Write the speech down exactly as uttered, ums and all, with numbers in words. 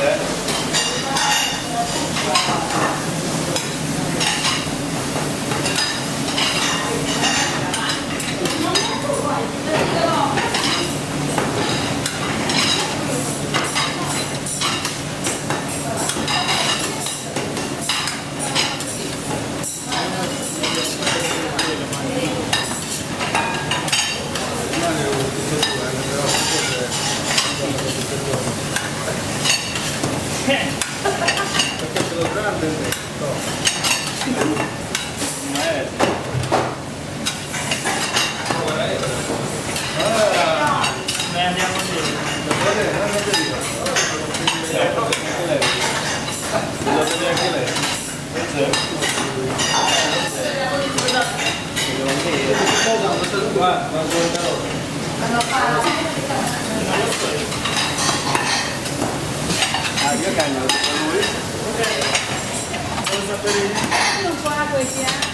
Perché ce l'ho grande il netto. Beh, andiamo lì. Va bene, andate via. Devo vedere anche lei. Qua, ma ah, io cagno, per lui? Ok. Devo sapere. Non fa la poesia.